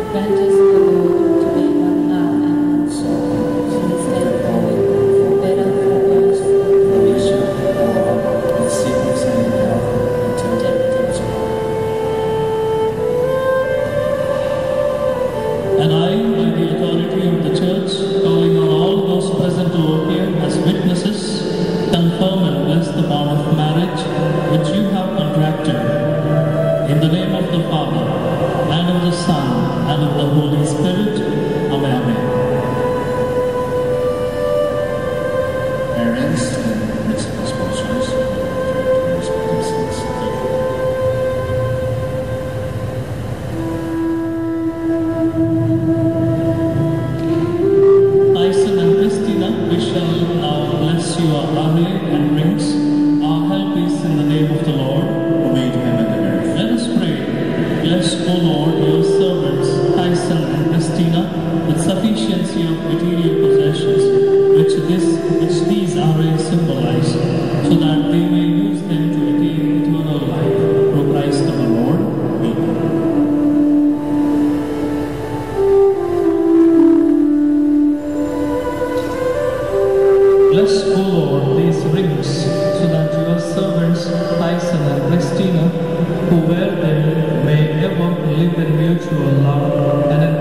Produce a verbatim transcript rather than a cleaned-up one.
Grant us, O Lord, to be one heart and one soul, to this day forward, for better, for worse, for richer, for poorer, in sickness and in health, until death do us part. And I, by the authority of the Church, calling on all those present who appear as witnesses, confirm and bless the bond of marriage which you have contracted. In the name of the Father, and of the Son, and of the Holy Spirit. Amen. Amen. Parents and principal sponsors, Tyson and Christina, we shall now bless your array and rings. Our help is in the name of the Lord, who made heaven and earth. Let us pray. Bless, O Lord, your servants, Tyson and Christina, with sufficiency of material possessions, which this, which these arrays symbolize, so that they may use them to attain eternal life. Through Christ our Lord. Amen. Bless, O Lord, these rings, so that your servants, Tyson and Christina, who wear them, may ever live in mutual love and in